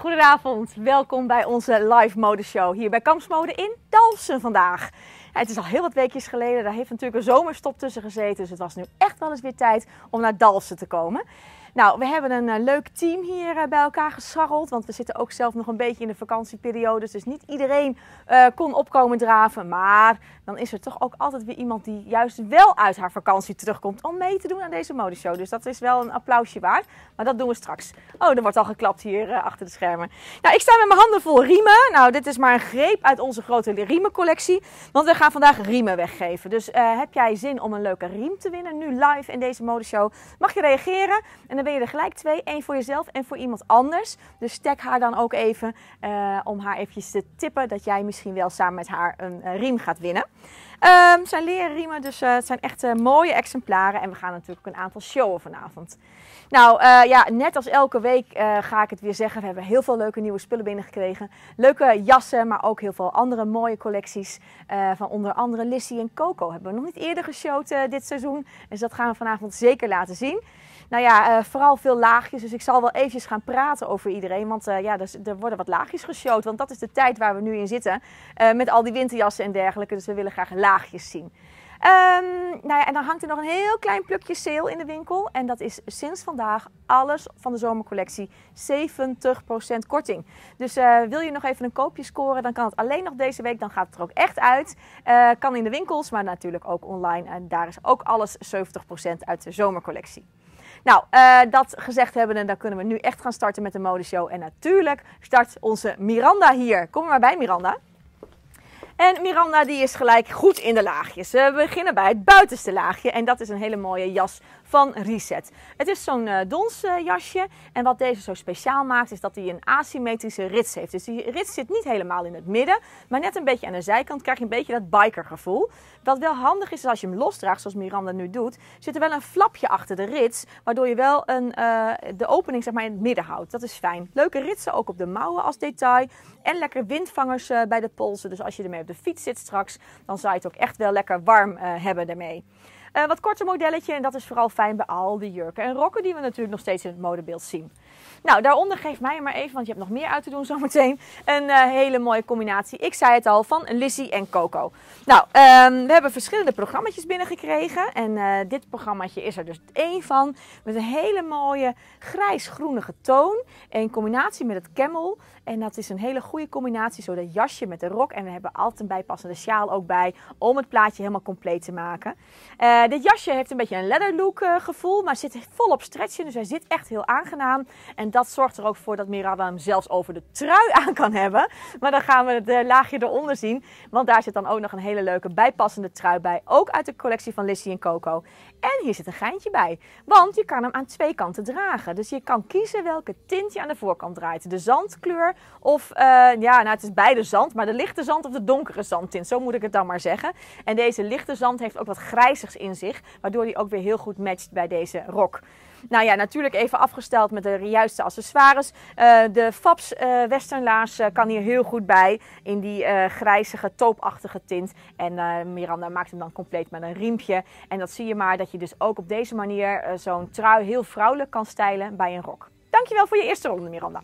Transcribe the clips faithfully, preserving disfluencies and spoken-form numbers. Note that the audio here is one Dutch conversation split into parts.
Goedenavond, welkom bij onze live modeshow hier bij Kampsmode in Dalfsen vandaag. Ja, het is al heel wat weekjes geleden, daar heeft natuurlijk een zomerstop tussen gezeten, dus het was nu echt wel eens weer tijd om naar Dalfsen te komen. Nou, we hebben een uh, leuk team hier uh, bij elkaar gescharreld, want we zitten ook zelf nog een beetje in de vakantieperiode, dus niet iedereen uh, kon opkomen draven. Maar dan is er toch ook altijd weer iemand die juist wel uit haar vakantie terugkomt om mee te doen aan deze modeshow. Dus dat is wel een applausje waard, maar dat doen we straks. Oh, er wordt al geklapt hier uh, achter de schermen. Nou, ik sta met mijn handen vol riemen. Nou, dit is maar een greep uit onze grote riemencollectie, want we gaan vandaag riemen weggeven. Dus uh, heb jij zin om een leuke riem te winnen, nu live in deze modeshow, mag je reageren en dan ben je er gelijk twee. Één voor jezelf en voor iemand anders. Dus tag haar dan ook even uh, om haar eventjes te tippen dat jij misschien wel samen met haar een uh, riem gaat winnen. Uh, het zijn leren riemen, dus uh, het zijn echt uh, mooie exemplaren. En we gaan natuurlijk een aantal showen vanavond. Nou uh, ja, net als elke week uh, ga ik het weer zeggen. We hebben heel veel leuke nieuwe spullen binnengekregen. Leuke jassen, maar ook heel veel andere mooie collecties. Uh, van onder andere Lissy en Coco hebben we nog niet eerder geshowd uh, dit seizoen. Dus dat gaan we vanavond zeker laten zien. Nou ja, uh, vooral veel laagjes, dus ik zal wel eventjes gaan praten over iedereen, want uh, ja, er, er worden wat laagjes geshowd, want dat is de tijd waar we nu in zitten, uh, met al die winterjassen en dergelijke, dus we willen graag laagjes zien. Um, nou ja, en dan hangt er nog een heel klein plukje sale in de winkel en dat is sinds vandaag alles van de zomercollectie zeventig procent korting. Dus uh, wil je nog even een koopje scoren, dan kan het alleen nog deze week, dan gaat het er ook echt uit. Uh, kan in de winkels, maar natuurlijk ook online en daar is ook alles zeventig procent uit de zomercollectie. Nou, uh, dat gezegd hebbende, dan kunnen we nu echt gaan starten met de modeshow. En natuurlijk start onze Miranda hier. Kom maar bij, Miranda. En Miranda die is gelijk goed in de laagjes. We beginnen bij het buitenste laagje en dat is een hele mooie jas van Reset. Het is zo'n uh, donsjasje uh, en wat deze zo speciaal maakt is dat hij een asymmetrische rits heeft. Dus die rits zit niet helemaal in het midden, maar net een beetje aan de zijkant krijg je een beetje dat bikergevoel. Wat wel handig is, is als je hem losdraagt, zoals Miranda nu doet, zit er wel een flapje achter de rits, waardoor je wel een, uh, de opening zeg maar, in het midden houdt. Dat is fijn. Leuke ritsen ook op de mouwen als detail en lekker windvangers uh, bij de polsen. Dus als je ermee op de fiets zit straks, dan zou je het ook echt wel lekker warm uh, hebben ermee. Uh, wat korter modelletje en dat is vooral fijn bij al die jurken en rokken die we natuurlijk nog steeds in het modebeeld zien. Nou, daaronder geef mij maar even, want je hebt nog meer uit te doen zometeen, een uh, hele mooie combinatie. Ik zei het al, van Lissy en Coco. Nou, um, we hebben verschillende programma's binnengekregen en uh, dit programmaatje is er dus één van met een hele mooie grijs-groenige toon in combinatie met het camel. En dat is een hele goede combinatie, zo dat jasje met de rok. En we hebben altijd een bijpassende sjaal ook bij om het plaatje helemaal compleet te maken. Uh, dit jasje heeft een beetje een leather look uh, gevoel, maar zit volop stretch in. Dus hij zit echt heel aangenaam. En dat zorgt er ook voor dat Miranda hem zelfs over de trui aan kan hebben. Maar dan gaan we het uh, laagje eronder zien. Want daar zit dan ook nog een hele leuke bijpassende trui bij. Ook uit de collectie van Lissy en Coco. En hier zit een geintje bij. Want je kan hem aan twee kanten dragen. Dus je kan kiezen welke tint je aan de voorkant draait. De zandkleur of, uh, ja, nou het is beide zand. Maar de lichte zand of de donkere zandtint. Zo moet ik het dan maar zeggen. En deze lichte zand heeft ook wat grijzigs in zich. Waardoor die ook weer heel goed matcht bij deze rok. Nou ja, natuurlijk even afgesteld met de juiste accessoires. Uh, de Fabs uh, westernlaars uh, kan hier heel goed bij in die uh, grijzige, toopachtige tint. En uh, Miranda maakt hem dan compleet met een riempje. En dat zie je maar dat je dus ook op deze manier uh, zo'n trui heel vrouwelijk kan stylen bij een rok. Dankjewel voor je eerste ronde, Miranda.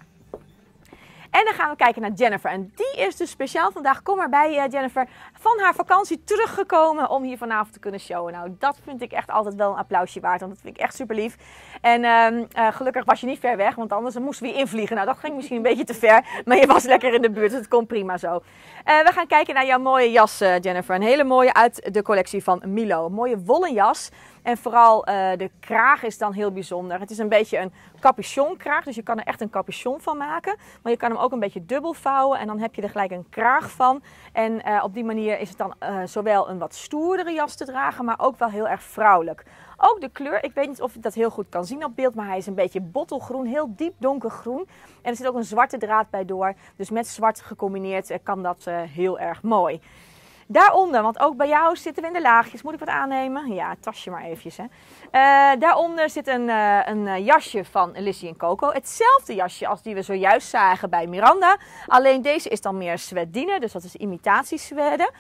En dan gaan we kijken naar Jennifer. En die is dus speciaal vandaag, kom maar bij uh, Jennifer, van haar vakantie teruggekomen om hier vanavond te kunnen showen. Nou, dat vind ik echt altijd wel een applausje waard, want dat vind ik echt super lief. En uh, uh, gelukkig was je niet ver weg, want anders moesten we invliegen. Nou, dat ging misschien een beetje te ver, maar je was lekker in de buurt, dus het komt prima zo. Uh, we gaan kijken naar jouw mooie jas, uh, Jennifer. Een hele mooie uit de collectie van Milo. Een mooie wollen jas. En vooral uh, de kraag is dan heel bijzonder. Het is een beetje een capuchonkraag, dus je kan er echt een capuchon van maken. Maar je kan hem ook een beetje dubbel vouwen en dan heb je er gelijk een kraag van. En uh, op die manier is het dan uh, zowel een wat stoerdere jas te dragen, maar ook wel heel erg vrouwelijk. Ook de kleur, ik weet niet of je dat heel goed kan zien op beeld, maar hij is een beetje bottelgroen, heel diep donkergroen. En er zit ook een zwarte draad bij door, dus met zwart gecombineerd uh, kan dat uh, heel erg mooi. Daaronder, want ook bij jou zitten we in de laagjes. Moet ik wat aannemen? Ja, tasje maar eventjes. Hè. Uh, daaronder zit een, uh, een jasje van Lizzie en Coco. Hetzelfde jasje als die we zojuist zagen bij Miranda. Alleen deze is dan meer sweatine, dus dat is imitatieswedden.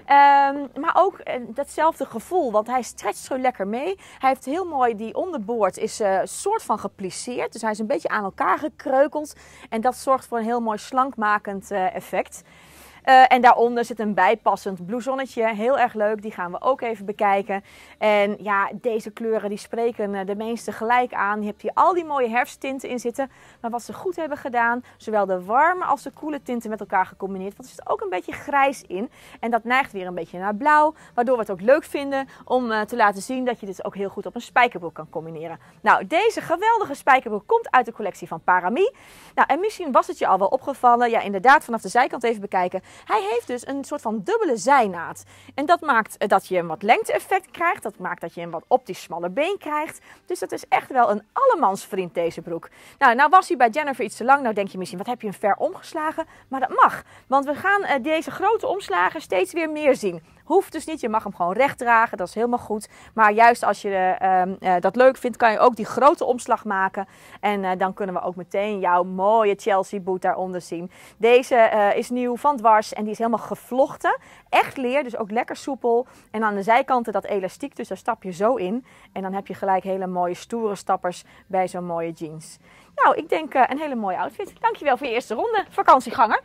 Um, maar ook uh, datzelfde gevoel, want hij stretcht zo lekker mee. Hij heeft heel mooi, die onderboord is een uh, soort van geplisseerd. Dus hij is een beetje aan elkaar gekreukeld. En dat zorgt voor een heel mooi slankmakend uh, effect. Uh, en daaronder zit een bijpassend blousonnetje. Heel erg leuk, die gaan we ook even bekijken. En ja, deze kleuren die spreken uh, de meeste gelijk aan. Je hebt hier al die mooie herfsttinten in zitten. Maar wat ze goed hebben gedaan, zowel de warme als de koele tinten met elkaar gecombineerd. Want er zit ook een beetje grijs in. En dat neigt weer een beetje naar blauw. Waardoor we het ook leuk vinden om uh, te laten zien dat je dit ook heel goed op een spijkerbroek kan combineren. Nou, deze geweldige spijkerbroek komt uit de collectie van Parami. Nou, en misschien was het je al wel opgevallen. Ja, inderdaad, vanaf de zijkant even bekijken. Hij heeft dus een soort van dubbele zijnaad. En dat maakt dat je een wat lengte-effect krijgt. Dat maakt dat je een wat optisch smaller been krijgt. Dus dat is echt wel een allemansvriend, deze broek. Nou, nou was hij bij Jennifer iets te lang. Nou denk je misschien, wat heb je hem ver omgeslagen? Maar dat mag. Want we gaan uh, deze grote omslagen steeds weer meer zien. Hoeft dus niet, je mag hem gewoon recht dragen, dat is helemaal goed. Maar juist als je uh, uh, dat leuk vindt, kan je ook die grote omslag maken. En uh, dan kunnen we ook meteen jouw mooie Chelsea boot daaronder zien. Deze uh, is nieuw van dwars en die is helemaal gevlochten. Echt leer, dus ook lekker soepel. En aan de zijkanten dat elastiek, dus daar stap je zo in. En dan heb je gelijk hele mooie stoere stappers bij zo'n mooie jeans. Nou, ik denk uh, een hele mooie outfit. Dankjewel voor je eerste ronde, vakantieganger.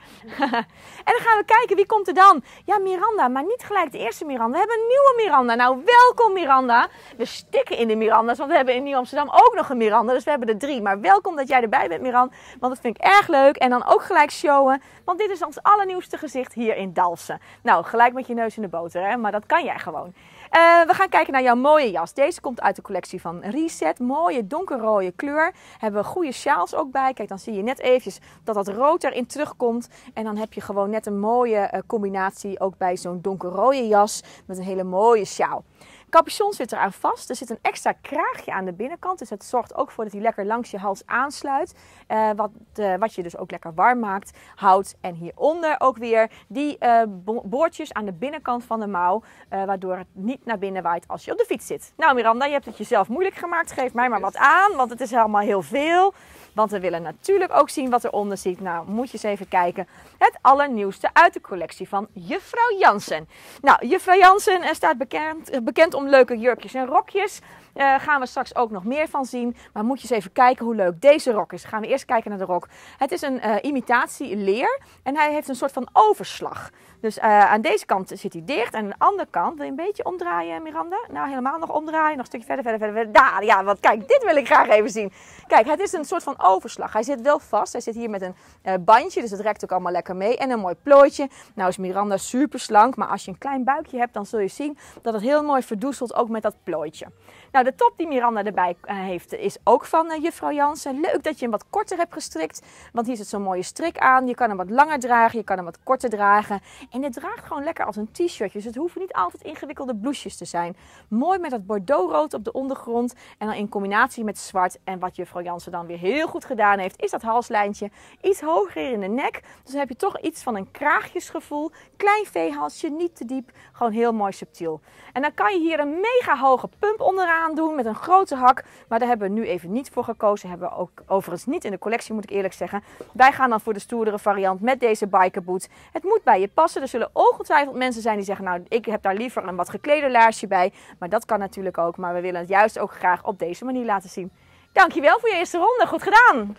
En dan gaan we kijken, wie komt er dan? Ja, Miranda, maar niet gelijk de eerste Miranda. We hebben een nieuwe Miranda. Nou, welkom Miranda. We stikken in de Miranda's, want we hebben in Nieuw-Amsterdam ook nog een Miranda. Dus we hebben er drie. Maar welkom dat jij erbij bent, Miranda. Want dat vind ik erg leuk. En dan ook gelijk showen, want dit is ons allernieuwste gezicht hier in Dalfsen. Nou, gelijk met je neus in de boter, hè? Maar dat kan jij gewoon. Uh, we gaan kijken naar jouw mooie jas. Deze komt uit de collectie van Reset. Mooie donkerrode kleur. Hebben we goede sjaals ook bij. Kijk, dan zie je net eventjes dat dat rood erin terugkomt. En dan heb je gewoon net een mooie uh, combinatie ook bij zo'n donkerrode jas met een hele mooie sjaal. Capuchon zit eraan vast. Er zit een extra kraagje aan de binnenkant. Dus het zorgt ook voor dat hij lekker langs je hals aansluit. Uh, wat, uh, wat je dus ook lekker warm maakt. Houdt. En hieronder ook weer die uh, boordjes aan de binnenkant van de mouw. Uh, waardoor het niet naar binnen waait als je op de fiets zit. Nou Miranda, je hebt het jezelf moeilijk gemaakt. Geef mij maar wat aan. Want het is helemaal heel veel. Want we willen natuurlijk ook zien wat eronder zit. Nou, moet je eens even kijken. Het allernieuwste uit de collectie van Juffrouw Jansen. Nou, Juffrouw Jansen staat bekend, bekend om leuke jurkjes en rokjes. Uh, gaan we straks ook nog meer van zien. Maar moet je eens even kijken hoe leuk deze rok is. Gaan we eerst kijken naar de rok. Het is een uh, imitatie leer. En hij heeft een soort van overslag. Dus uh, aan deze kant zit hij dicht. En aan de andere kant, wil je een beetje omdraaien, Miranda? Nou, helemaal nog omdraaien. Nog een stukje verder, verder, verder. verder. Daar, ja, want kijk, dit wil ik graag even zien. Kijk, het is een soort van overslag. Hij zit wel vast. Hij zit hier met een uh, bandje, dus het rekt ook allemaal lekker mee. En een mooi plooitje. Nou is Miranda super slank. Maar als je een klein buikje hebt, dan zul je zien dat het heel mooi verdoezelt, ook met dat plooitje. Nou, de top die Miranda erbij uh, heeft is ook van uh, Juffrouw Jansen. Leuk dat je hem wat korter hebt gestrikt. Want hier zit zo'n mooie strik aan. Je kan hem wat langer dragen. Je kan hem wat korter dragen. En het draagt gewoon lekker als een t-shirtje. Dus het hoeven niet altijd ingewikkelde blouses te zijn. Mooi met dat bordeauxrood op de ondergrond. En dan in combinatie met zwart. En wat Juffrouw Jansen dan weer heel goed gedaan heeft, is dat halslijntje iets hoger in de nek. Dus dan heb je toch iets van een kraagjesgevoel. Klein veehalsje, niet te diep. Gewoon heel mooi subtiel. En dan kan je hier een mega hoge pump onderaan doen met een grote hak. Maar daar hebben we nu even niet voor gekozen. Hebben we ook overigens niet in de collectie, moet ik eerlijk zeggen. Wij gaan dan voor de stoerdere variant met deze bikerboot. Het moet bij je passen. Er zullen ongetwijfeld mensen zijn die zeggen, nou, ik heb daar liever een wat gekleder laarsje bij. Maar dat kan natuurlijk ook. Maar we willen het juist ook graag op deze manier laten zien. Dankjewel voor je eerste ronde. Goed gedaan.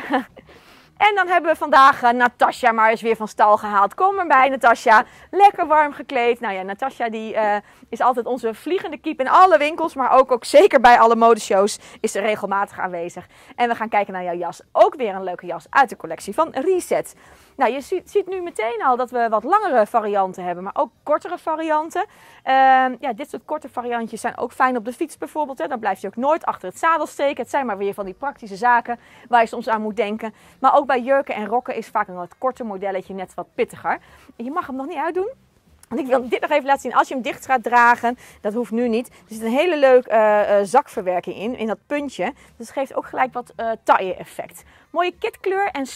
En dan hebben we vandaag uh, Natasja maar eens weer van stal gehaald. Kom erbij, Natasja. Lekker warm gekleed. Nou ja, Natasja die uh, is altijd onze vliegende kiep in alle winkels. Maar ook, ook zeker bij alle modeshows is ze regelmatig aanwezig. En we gaan kijken naar jouw jas. Ook weer een leuke jas uit de collectie van Reset. Nou, je ziet, ziet nu meteen al dat we wat langere varianten hebben. Maar ook kortere varianten. Uh, ja, dit soort korte variantjes zijn ook fijn op de fiets bijvoorbeeld. Hè. Dan blijf je ook nooit achter het zadel steken. Het zijn maar weer van die praktische zaken waar je soms aan moet denken. Maar ook bij jurken en rokken is vaak een wat korter modelletje net wat pittiger. Je mag hem nog niet uitdoen. Want ik wil dit nog even laten zien. Als je hem dicht gaat dragen, dat hoeft nu niet. Er zit een hele leuke uh, uh, zakverwerking in, in dat puntje. Dus het geeft ook gelijk wat uh, taille effect. Mooie kitkleur en slim.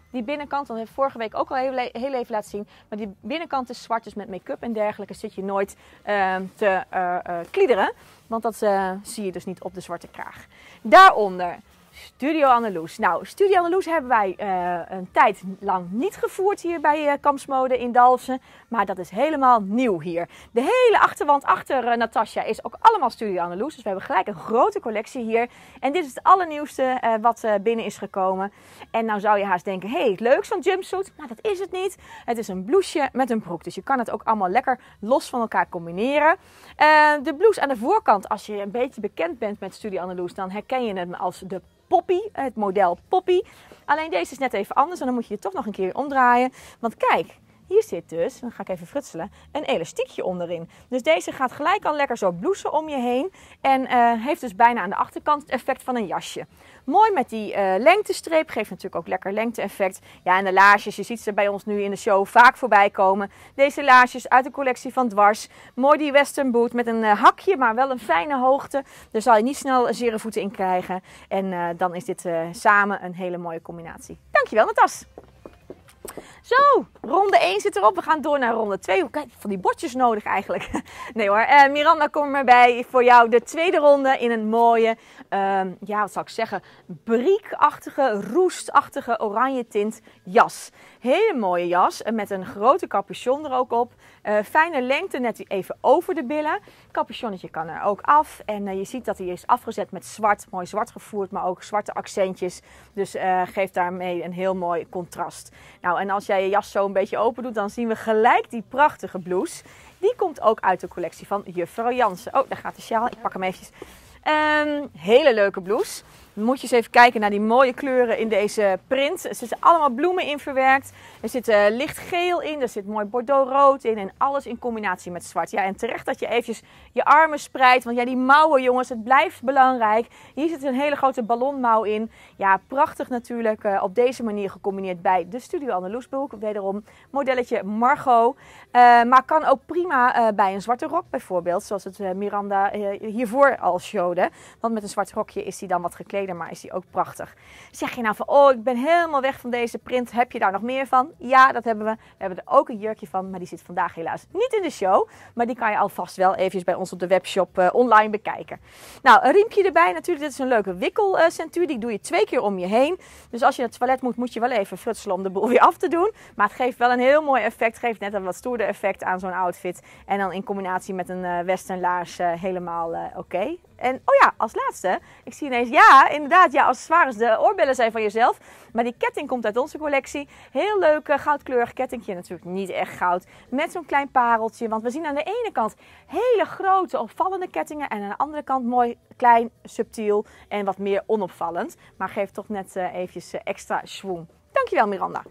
Die binnenkant, dat heb ik vorige week ook al heel, heel even laten zien. Maar die binnenkant is zwart, dus met make-up en dergelijke zit je nooit uh, te uh, uh, kliederen. Want dat uh, zie je dus niet op de zwarte kraag. Daaronder Studio Anneloes. Nou, Studio Anneloes hebben wij uh, een tijd lang niet gevoerd hier bij uh, Kampsmode in Dalfsen. Maar dat is helemaal nieuw hier. De hele achterwand achter uh, Natasja is ook allemaal Studio Anneloes. Dus we hebben gelijk een grote collectie hier. En dit is het allernieuwste uh, wat uh, binnen is gekomen. En nou zou je haast denken, hé, hey, leuk zo'n jumpsuit. Maar dat is het niet. Het is een blouseje met een broek. Dus je kan het ook allemaal lekker los van elkaar combineren. Uh, de blouse aan de voorkant, als je een beetje bekend bent met Studio Anneloes, dan herken je hem als de Poppy, het model Poppy. Alleen deze is net even anders en dan moet je je toch nog een keer omdraaien. Want kijk, hier zit dus, dan ga ik even frutselen, een elastiekje onderin. Dus deze gaat gelijk al lekker zo blousen om je heen. En uh, heeft dus bijna aan de achterkant het effect van een jasje. Mooi met die uh, lengtestreep, geeft natuurlijk ook lekker lengte-effect. Ja, en de laarsjes, je ziet ze bij ons nu in de show vaak voorbij komen. Deze laarsjes uit de collectie van Dwars. Mooi die western boot met een uh, hakje, maar wel een fijne hoogte. Daar zal je niet snel zere voeten in krijgen. En uh, dan is dit uh, samen een hele mooie combinatie. Dankjewel, Natas! Zo, ronde één zit erop. We gaan door naar ronde twee. Kijk, van die bordjes nodig eigenlijk. Nee hoor, uh, Miranda, kom maar bij voor jou de tweede ronde in een mooie, uh, ja wat zal ik zeggen, briekachtige, roestachtige oranje tint jas. Hele mooie jas met een grote capuchon er ook op. Uh, fijne lengte, net even over de billen. Capuchonnetje kan er ook af. En uh, je ziet dat hij is afgezet met zwart, mooi zwart gevoerd, maar ook zwarte accentjes. Dus uh, geeft daarmee een heel mooi contrast. Nou, en als jij je jas zo een beetje open doet, dan zien we gelijk die prachtige blouse. Die komt ook uit de collectie van Juffrouw Jansen. Oh, daar gaat de sjaal. Ik pak hem eventjes. Um, hele leuke blouse. Dan moet je eens even kijken naar die mooie kleuren in deze print. Er zitten allemaal bloemen in verwerkt. Er zit uh, licht geel in. Er zit mooi bordeauxrood in. En alles in combinatie met zwart. Ja, en terecht dat je eventjes je armen spreidt. Want ja, die mouwen, jongens, het blijft belangrijk. Hier zit een hele grote ballonmouw in. Ja, prachtig natuurlijk. Uh, op deze manier gecombineerd bij de Studio Anneloes broek. Wederom modelletje Margot. Uh, maar kan ook prima uh, bij een zwarte rok bijvoorbeeld. Zoals het uh, Miranda uh, hiervoor al showde. Want met een zwart rokje is die dan wat gekleder. Maar is die ook prachtig. Zeg je nou van, oh, ik ben helemaal weg van deze print. Heb je daar nog meer van? Ja, dat hebben we. We hebben er ook een jurkje van, maar die zit vandaag helaas niet in de show. Maar die kan je alvast wel eventjes bij ons op de webshop uh, online bekijken. Nou, een riempje erbij natuurlijk. Dit is een leuke wikkelcentuur. Die doe je twee keer om je heen. Dus als je naar het toilet moet, moet je wel even frutselen om de boel weer af te doen. Maar het geeft wel een heel mooi effect. Geeft net een wat stoerder effect aan zo'n outfit. En dan in combinatie met een uh, western laars uh, helemaal uh, oké. Okay. En oh ja, als laatste, ik zie ineens, ja, inderdaad, ja, accessoires, de oorbellen zijn van jezelf. Maar die ketting komt uit onze collectie. Heel leuk uh, goudkleurig kettingje, natuurlijk niet echt goud. Met zo'n klein pareltje, want we zien aan de ene kant hele grote, opvallende kettingen. En aan de andere kant mooi, klein, subtiel en wat meer onopvallend. Maar geeft toch net uh, eventjes uh, extra schwung. Dankjewel, Miranda.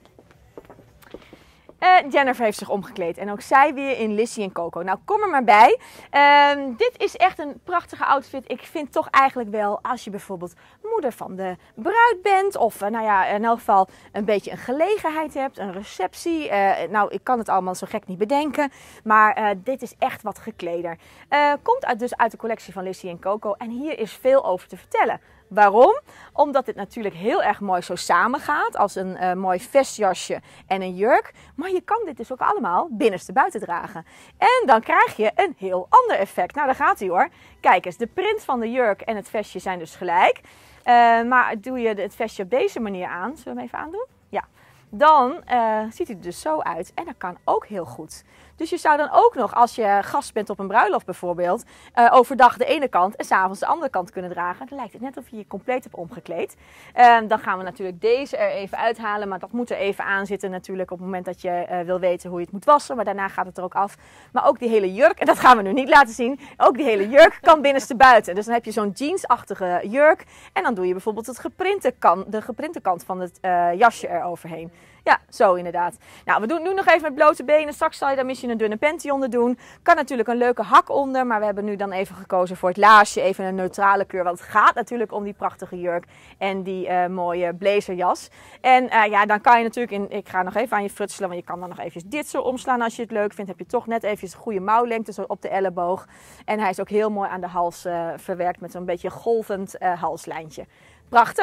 Uh, Jennifer heeft zich omgekleed en ook zij weer in Lissy en Coco. Nou, kom er maar bij. Uh, dit is echt een prachtige outfit. Ik vind toch eigenlijk wel, als je bijvoorbeeld moeder van de bruid bent of uh, nou ja, in elk geval een beetje een gelegenheid hebt, een receptie. Uh, nou, ik kan het allemaal zo gek niet bedenken, maar uh, dit is echt wat gekleder. Uh, komt uit, dus uit de collectie van Lissy en Coco en hier is veel over te vertellen. Waarom? Omdat dit natuurlijk heel erg mooi zo samengaat als een uh, mooi vestjasje en een jurk. Maar je kan dit dus ook allemaal binnenste buiten dragen. En dan krijg je een heel ander effect. Nou, daar gaat hij hoor. Kijk eens, de print van de jurk en het vestje zijn dus gelijk. Uh, maar doe je het vestje op deze manier aan. Zullen we hem even aandoen? Ja. Dan uh, ziet hij er dus zo uit. En dat kan ook heel goed. Dus je zou dan ook nog, als je gast bent op een bruiloft bijvoorbeeld, uh, overdag de ene kant en 's avonds de andere kant kunnen dragen. Dan lijkt het net of je je compleet hebt omgekleed. Uh, dan gaan we natuurlijk deze er even uithalen, maar dat moet er even aan zitten natuurlijk op het moment dat je uh, wil weten hoe je het moet wassen. Maar daarna gaat het er ook af. Maar ook die hele jurk, en dat gaan we nu niet laten zien, ook die hele jurk kan binnenste buiten. Dus dan heb je zo'n jeansachtige jurk en dan doe je bijvoorbeeld het geprinte kant, de geprinte kant van het uh, jasje eroverheen. Ja, zo inderdaad. Nou, we doen nu nog even met blote benen. Straks zal je daar misschien een dunne panty onder doen. Kan natuurlijk een leuke hak onder. Maar we hebben nu dan even gekozen voor het laarsje. Even een neutrale kleur. Want het gaat natuurlijk om die prachtige jurk. En die uh, mooie blazerjas. En uh, ja, dan kan je natuurlijk... In, ik ga nog even aan je frutselen. Want je kan dan nog eventjes dit zo omslaan als je het leuk vindt. Heb je toch net eventjes een goede mouwlengte zo op de elleboog. En hij is ook heel mooi aan de hals uh, verwerkt. Met zo'n beetje golvend uh, halslijntje. Prachtig.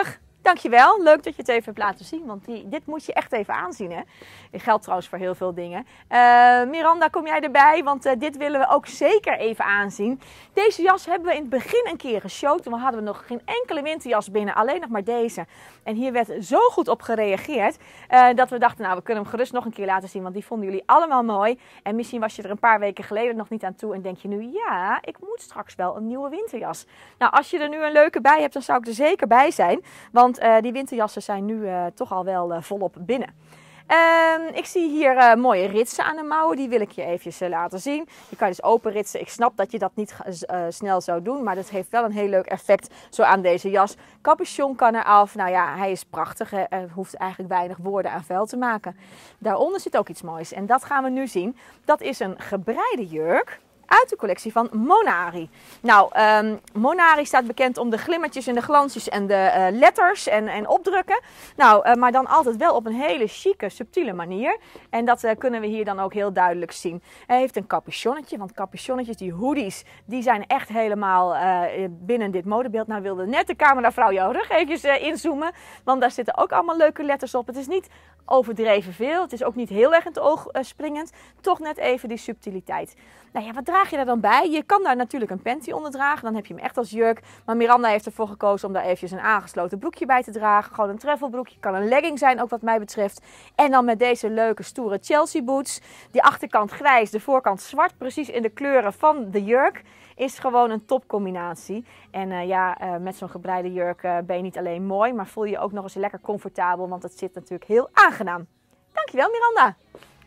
Dankjewel, leuk dat je het even hebt laten zien, want die, dit moet je echt even aanzien. Hè? Dat geldt trouwens voor heel veel dingen. Uh, Miranda, kom jij erbij? Want uh, dit willen we ook zeker even aanzien. Deze jas hebben we in het begin een keer geshowt. Toen hadden we nog geen enkele winterjas binnen, alleen nog maar deze. En hier werd zo goed op gereageerd, uh, dat we dachten, nou we kunnen hem gerust nog een keer laten zien, want die vonden jullie allemaal mooi. En misschien was je er een paar weken geleden nog niet aan toe en denk je nu, ja, ik moet straks wel een nieuwe winterjas. Nou, als je er nu een leuke bij hebt, dan zou ik er zeker bij zijn, want Uh, die winterjassen zijn nu uh, toch al wel uh, volop binnen. Uh, ik zie hier uh, mooie ritsen aan de mouwen. Die wil ik je eventjes uh, laten zien. Je kan dus open ritsen. Ik snap dat je dat niet uh, snel zou doen. Maar dat heeft wel een heel leuk effect zo aan deze jas. Capuchon kan eraf. Nou ja, hij is prachtig. Hè. Er hoeft eigenlijk weinig woorden aan vuil te maken. Daaronder zit ook iets moois. En dat gaan we nu zien. Dat is een gebreide jurk uit de collectie van Monari. Nou, um, Monari staat bekend om de glimmertjes en de glansjes en de uh, letters en, en opdrukken. Nou, uh, maar dan altijd wel op een hele chique, subtiele manier. En dat uh, kunnen we hier dan ook heel duidelijk zien. Hij heeft een capuchonnetje, want capuchonnetjes, die hoodies, die zijn echt helemaal uh, binnen dit modebeeld. Nou wilde net de cameravrouw jouw rug eventjes uh, inzoomen, want daar zitten ook allemaal leuke letters op. Het is niet overdreven veel, het is ook niet heel erg in het oog uh, springend. Toch net even die subtiliteit. Nou ja, wat draag je daar dan bij? Je kan daar natuurlijk een panty onder dragen. Dan heb je hem echt als jurk. Maar Miranda heeft ervoor gekozen om daar eventjes een aangesloten broekje bij te dragen. Gewoon een travelbroekje. Kan een legging zijn, ook wat mij betreft. En dan met deze leuke stoere Chelsea boots. Die achterkant grijs, de voorkant zwart. Precies in de kleuren van de jurk. Is gewoon een topcombinatie. En uh, ja, uh, met zo'n gebreide jurk uh, ben je niet alleen mooi. Maar voel je je ook nog eens lekker comfortabel. Want het zit natuurlijk heel aangenaam. Dankjewel, Miranda.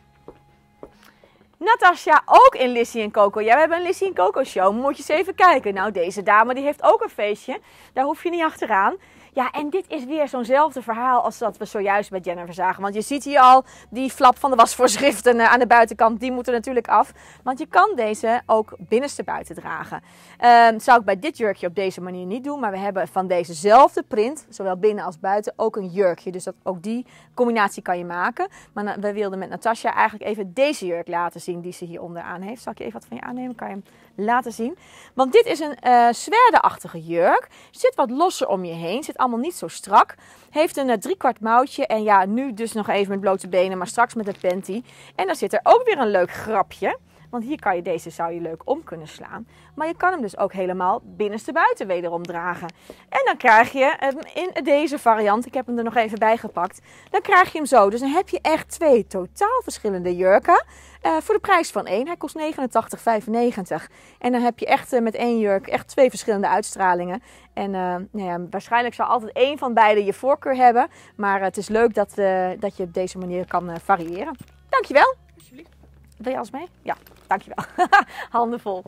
Natasja, ook in Lissy en Coco. Ja, we hebben een Lissy en Coco show. Moet je eens even kijken. Nou, deze dame die heeft ook een feestje. Daar hoef je niet achteraan. Ja, en dit is weer zo'nzelfde verhaal als dat we zojuist bij Jennifer zagen. Want je ziet hier al die flap van de wasvoorschriften aan de buitenkant. Die moeten natuurlijk af. Want je kan deze ook binnenstebuiten dragen. Uh, zou ik bij dit jurkje op deze manier niet doen. Maar we hebben van dezezelfde print, zowel binnen als buiten, ook een jurkje. Dus dat, ook die combinatie kan je maken. Maar we wilden met Natasja eigenlijk even deze jurk laten zien die ze hieronder aan heeft. Zal ik je even wat van je aannemen? Kan je hem laten zien? Want dit is een uh, zwerdeachtige jurk. Zit wat losser om je heen. Zit allemaal niet zo strak. Heeft een uh, driekwart mouwtje. En ja, nu dus nog even met blote benen, maar straks met een panty. En dan zit er ook weer een leuk grapje. Want hier kan je deze, zou je leuk om kunnen slaan. Maar je kan hem dus ook helemaal binnenstebuiten wederom dragen. En dan krijg je hem in deze variant, ik heb hem er nog even bij gepakt. Dan krijg je hem zo. Dus dan heb je echt twee totaal verschillende jurken. Uh, voor de prijs van één. Hij kost negenentachtig vijfennegentig. En dan heb je echt uh, met één jurk echt twee verschillende uitstralingen. En uh, nou ja, waarschijnlijk zal altijd één van beide je voorkeur hebben. Maar uh, het is leuk dat, uh, dat je op deze manier kan uh, variëren. Dankjewel. Alsjeblieft. Wil je alles mee? Ja, dankjewel. Handen vol.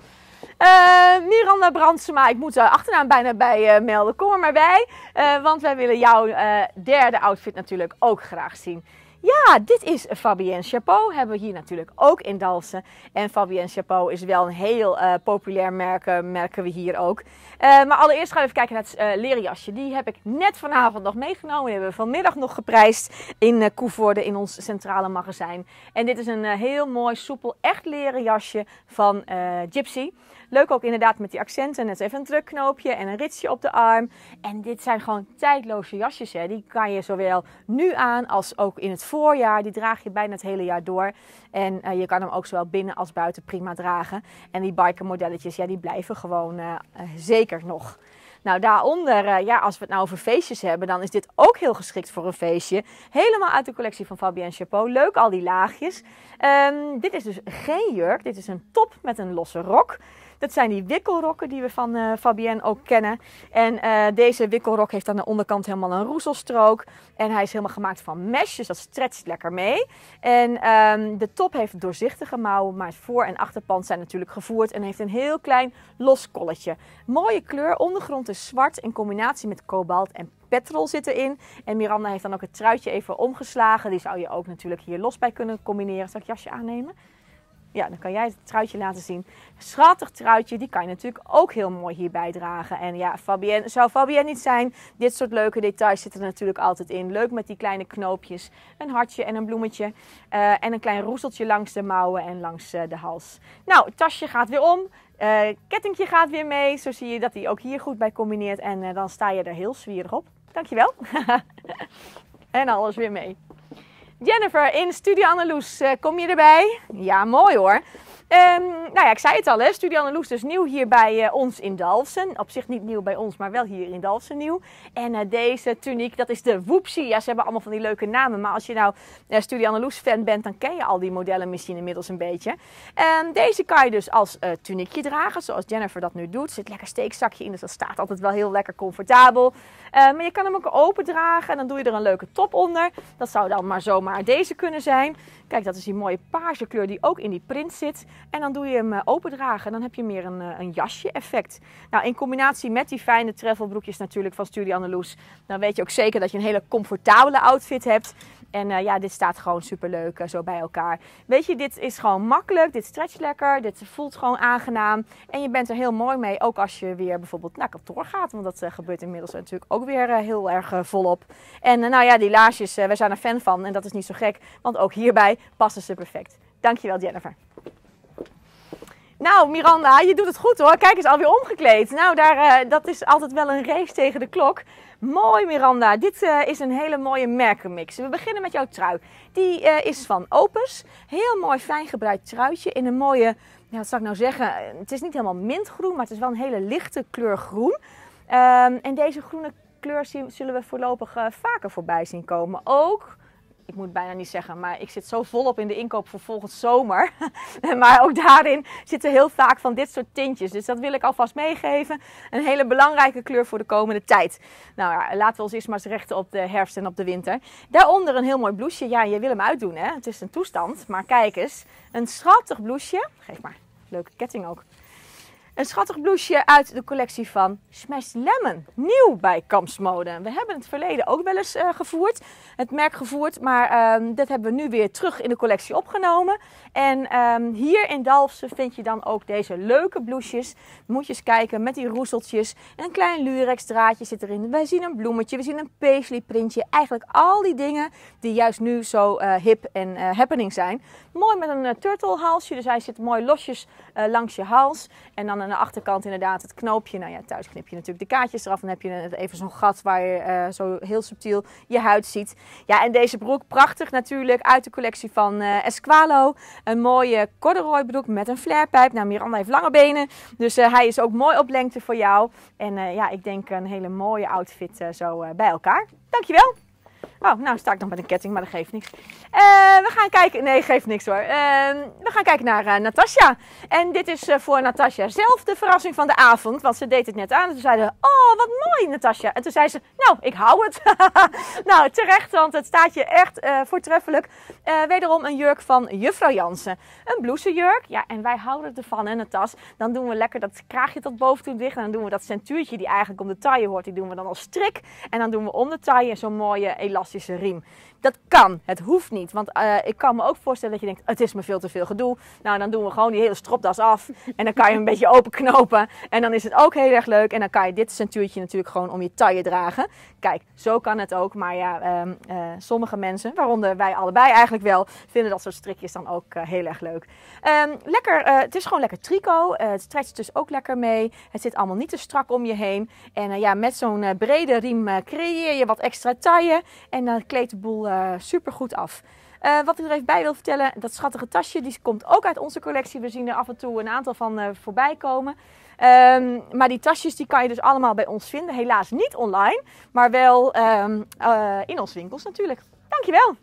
Uh, Miranda Brandsema, ik moet er achternaam bijna bij uh, melden. Kom er maar bij. Uh, want wij willen jouw uh, derde outfit natuurlijk ook graag zien. Ja, dit is Fabienne Chapeau. Hebben we hier natuurlijk ook in Dalfsen. En Fabienne Chapeau is wel een heel uh, populair merk, uh, merken we hier ook. Uh, maar allereerst gaan we even kijken naar het uh, leren jasje. Die heb ik net vanavond nog meegenomen. Die hebben we vanmiddag nog geprijsd in uh, Koevoorde in ons centrale magazijn. En dit is een uh, heel mooi, soepel, echt leren jasje van uh, Gypsy. Leuk ook inderdaad met die accenten. Net even een drukknoopje en een ritsje op de arm. En dit zijn gewoon tijdloze jasjes. Hè. Die kan je zowel nu aan als ook in het voorjaar. Die draag je bijna het hele jaar door. En uh, je kan hem ook zowel binnen als buiten prima dragen. En die biker modelletjes, ja, die blijven gewoon uh, uh, zeker nog. Nou, daaronder, uh, ja, als we het nou over feestjes hebben, dan is dit ook heel geschikt voor een feestje. Helemaal uit de collectie van Fabienne Chapeau. Leuk, al die laagjes. Um, dit is dus geen jurk. Dit is een top met een losse rok. Dat zijn die wikkelrokken die we van uh, Fabienne ook kennen. En uh, deze wikkelrok heeft aan de onderkant helemaal een roezelstrook. En hij is helemaal gemaakt van mesh, dus dat stretcht lekker mee. En um, de top heeft doorzichtige mouwen, maar het voor- en achterpand zijn natuurlijk gevoerd. En heeft een heel klein los kolletje. Mooie kleur, ondergrond is zwart in combinatie met kobalt en petrol zit erin. En Miranda heeft dan ook het truitje even omgeslagen. Die zou je ook natuurlijk hier los bij kunnen combineren. Zal ik het jasje aannemen? Ja, dan kan jij het truitje laten zien. Schattig truitje, die kan je natuurlijk ook heel mooi hierbij dragen. En ja, Fabienne, zou Fabienne niet zijn, dit soort leuke details zitten er natuurlijk altijd in. Leuk met die kleine knoopjes, een hartje en een bloemetje. Uh, en een klein roeseltje langs de mouwen en langs uh, de hals. Nou, het tasje gaat weer om. Uh, kettingje gaat weer mee. Zo zie je dat hij ook hier goed bij combineert. En uh, dan sta je er heel zwierig op. Dankjewel. En alles weer mee. Jennifer in Studio Anneloes, uh, kom je erbij? Ja, mooi hoor. Um, nou ja, ik zei het al, hè? Studio Anneloes dus nieuw hier bij uh, ons in Dalfsen. Op zich niet nieuw bij ons, maar wel hier in Dalfsen nieuw. En uh, deze tuniek, dat is de Woopsie. Ja, ze hebben allemaal van die leuke namen. Maar als je nou uh, Studio Anneloes fan bent, dan ken je al die modellen misschien inmiddels een beetje. Um, deze kan je dus als uh, tuniekje dragen, zoals Jennifer dat nu doet. Er zit lekker steekzakje in, dus dat staat altijd wel heel lekker comfortabel. Uh, maar je kan hem ook open dragen en dan doe je er een leuke top onder. Dat zou dan maar zomaar deze kunnen zijn. Kijk, dat is die mooie paarse kleur die ook in die print zit. En dan doe je hem open dragen en dan heb je meer een, een jasje effect. Nou, in combinatie met die fijne travelbroekjes natuurlijk van Studio Anneloes, dan weet je ook zeker dat je een hele comfortabele outfit hebt. En uh, ja, dit staat gewoon super leuk uh, zo bij elkaar. Weet je, dit is gewoon makkelijk, dit stretcht lekker, dit voelt gewoon aangenaam. En je bent er heel mooi mee, ook als je weer bijvoorbeeld naar kantoor gaat. Want dat uh, gebeurt inmiddels natuurlijk ook weer uh, heel erg uh, volop. En uh, nou ja, die laarsjes, uh, we zijn er fan van en dat is niet zo gek. Want ook hierbij passen ze perfect. Dankjewel Jennifer. Nou Miranda, je doet het goed hoor. Kijk eens, alweer omgekleed. Nou, daar, uh, dat is altijd wel een race tegen de klok. Mooi Miranda, dit uh, is een hele mooie merkenmix. We beginnen met jouw trui. Die uh, is van Opus. Heel mooi fijn gebruikt truitje in een mooie, ja, wat zou ik nou zeggen, het is niet helemaal mintgroen, maar het is wel een hele lichte kleur groen. Um, en deze groene kleur zien, zullen we voorlopig uh, vaker voorbij zien komen. Ook, ik moet bijna niet zeggen, maar ik zit zo volop in de inkoop voor volgend zomer. Maar ook daarin zitten heel vaak van dit soort tintjes. Dus dat wil ik alvast meegeven. Een hele belangrijke kleur voor de komende tijd. Nou ja, laten we ons eerst maar eens richten op de herfst en op de winter. Daaronder een heel mooi blouseje. Ja, je wil hem uitdoen hè. Het is een toestand. Maar kijk eens. Een schattig blouseje. Geef maar. Leuke ketting ook. Een schattig blouseje uit de collectie van Smashed Lemon. Nieuw bij Kamps Mode. We hebben het verleden ook wel eens uh, gevoerd. Het merk gevoerd. Maar um, dat hebben we nu weer terug in de collectie opgenomen. En um, hier in Dalfsen vind je dan ook deze leuke blouses. Moet je eens kijken met die roeseltjes. Een klein lurex draadje zit erin. We zien een bloemetje. We zien een paisley printje. Eigenlijk al die dingen die juist nu zo uh, hip en uh, happening zijn. Mooi met een uh, turtle halsje. Dus hij zit mooi losjes uh, langs je hals. En dan aan de achterkant inderdaad het knoopje. Nou ja, thuis knip je natuurlijk de kaartjes eraf. Dan heb je even zo'n gat waar je uh, zo heel subtiel je huid ziet. Ja, en deze broek prachtig natuurlijk uit de collectie van uh, Esqualo. Een mooie corduroy broek met een flarepijp. Nou, Miranda heeft lange benen. Dus uh, hij is ook mooi op lengte voor jou. En uh, ja, ik denk een hele mooie outfit uh, zo uh, bij elkaar. Dankjewel. Oh, nou sta ik nog met een ketting, maar dat geeft niks. Uh, we gaan kijken... Nee, geeft niks hoor. Uh, we gaan kijken naar uh, Natasja. En dit is uh, voor Natasja zelf de verrassing van de avond. Want ze deed het net aan. En toen zeiden we, oh, wat mooi Natasja. En toen zei ze, nou, ik hou het. Nou, terecht, want het staat je echt uh, voortreffelijk. Uh, wederom een jurk van Juffrouw Jansen. Een blousejurk. Ja, en wij houden ervan, hè, Natas. Dan doen we lekker dat kraagje tot boven toe dicht. En dan doen we dat centuurtje die eigenlijk om de taille hoort. Die doen we dan als strik. En dan doen we om de taille zo'n mooie elastische riem. Dat kan, het hoeft niet. Want uh, ik kan me ook voorstellen dat je denkt, het is me veel te veel gedoe. Nou, dan doen we gewoon die hele stropdas af. En dan kan je hem een beetje openknopen. En dan is het ook heel erg leuk. En dan kan je dit centuurtje natuurlijk gewoon om je taille dragen. Kijk, zo kan het ook. Maar ja, um, uh, sommige mensen, waaronder wij allebei eigenlijk wel, vinden dat soort strikjes dan ook uh, heel erg leuk. Um, lekker, uh, het is gewoon lekker tricot. Uh, het stretcht dus ook lekker mee. Het zit allemaal niet te strak om je heen. En uh, ja, met zo'n uh, brede riem uh, creëer je wat extra taille. En dan uh, kleedt de boel uh, super goed af. Uh, wat ik er even bij wil vertellen, dat schattige tasje, die komt ook uit onze collectie. We zien er af en toe een aantal van uh, voorbij komen. Um, maar die tasjes die kan je dus allemaal bij ons vinden. Helaas niet online, maar wel um, uh, in onze winkels natuurlijk. Dankjewel!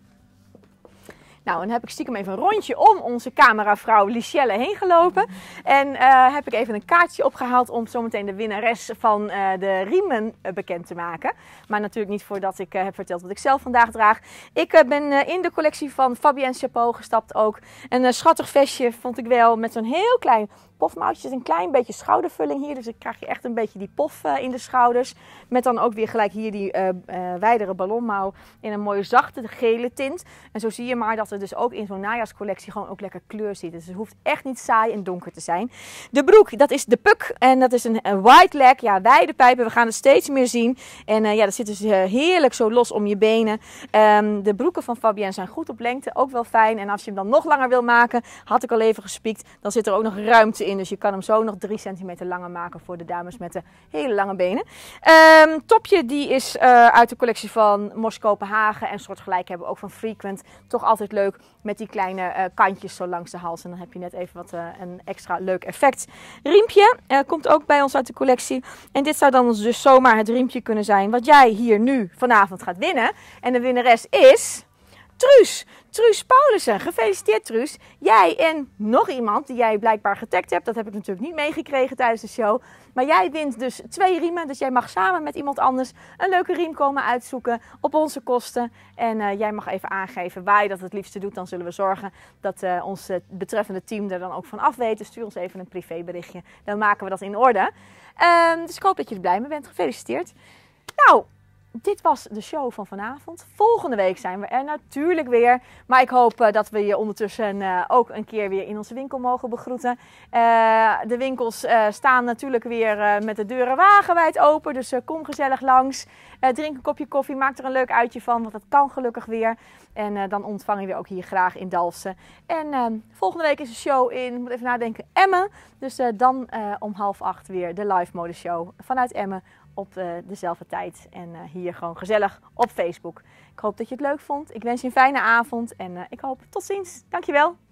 Nou, dan heb ik stiekem even een rondje om onze cameravrouw Lichelle heen gelopen. En uh, heb ik even een kaartje opgehaald om zometeen de winnares van uh, de riemen uh, bekend te maken. Maar natuurlijk niet voordat ik uh, heb verteld wat ik zelf vandaag draag. Ik uh, ben uh, in de collectie van Fabienne Chapeau gestapt ook. Een uh, schattig vestje vond ik wel met zo'n heel klein pofmouwtje. Een klein beetje schoudervulling hier. Dus dan krijg je echt een beetje die pof uh, in de schouders. Met dan ook weer gelijk hier die uh, uh, wijdere ballonmouw in een mooie zachte gele tint. En zo zie je maar dat er dus ook in zo'n najaarscollectie gewoon ook lekker kleur zit. Dus het hoeft echt niet saai en donker te zijn. De broek, dat is de Puck. En dat is een, een wide leg. Ja, wijde pijpen. We gaan het steeds meer zien. En uh, ja, dat zit dus uh, heerlijk zo los om je benen. Um, de broeken van Fabienne zijn goed op lengte. Ook wel fijn. En als je hem dan nog langer wil maken, had ik al even gespiekt. Dan zit er ook nog ruimte in. Dus je kan hem zo nog drie centimeter langer maken voor de dames met de hele lange benen. Um, topje die is uh, uit de collectie van Mos Kopenhagen. En soortgelijk hebben we ook van Frequent. Toch altijd leuk met die kleine uh, kantjes zo langs de hals. En dan heb je net even wat uh, een extra leuk effect. Riempje uh, komt ook bij ons uit de collectie. En dit zou dan dus zomaar het riempje kunnen zijn wat jij hier nu vanavond gaat winnen. En de winnares is Truus. Truus Paulussen. Gefeliciteerd Truus. Jij en nog iemand die jij blijkbaar getagd hebt. Dat heb ik natuurlijk niet meegekregen tijdens de show. Maar jij wint dus twee riemen. Dus jij mag samen met iemand anders een leuke riem komen uitzoeken op onze kosten. En uh, jij mag even aangeven waar je dat het liefste doet. Dan zullen we zorgen dat uh, ons uh, betreffende team er dan ook van af weet. Dus stuur ons even een privéberichtje. Dan maken we dat in orde. Uh, dus ik hoop dat je er blij mee bent. Gefeliciteerd. Nou, dit was de show van vanavond. Volgende week zijn we er natuurlijk weer. Maar ik hoop uh, dat we je ondertussen uh, ook een keer weer in onze winkel mogen begroeten. Uh, de winkels uh, staan natuurlijk weer uh, met de deuren wagenwijd open. Dus uh, kom gezellig langs. Uh, drink een kopje koffie. Maak er een leuk uitje van. Want dat kan gelukkig weer. En uh, dan ontvang je weer ook hier graag in Dalfsen. En uh, volgende week is de show in, ik moet even nadenken, Emmen. Dus uh, dan uh, om half acht weer de live mode show vanuit Emmen. Op uh, dezelfde tijd en uh, hier gewoon gezellig op Facebook. Ik hoop dat je het leuk vond. Ik wens je een fijne avond en uh, ik hoop tot ziens. Dankjewel.